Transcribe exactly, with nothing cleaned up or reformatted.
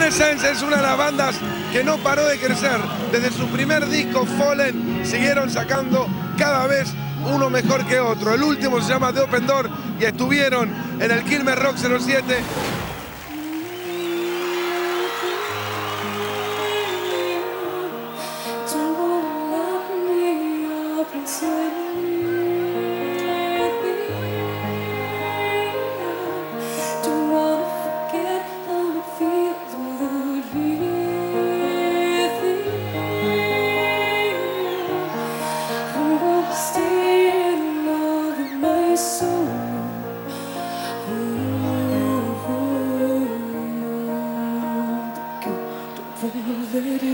Evanescence es una de las bandas que no paró de crecer. Desde su primer disco, Fallen, siguieron sacando cada vez uno mejor que otro. El último se llama The Open Door y estuvieron en el Quilmes Rock cero siete. Let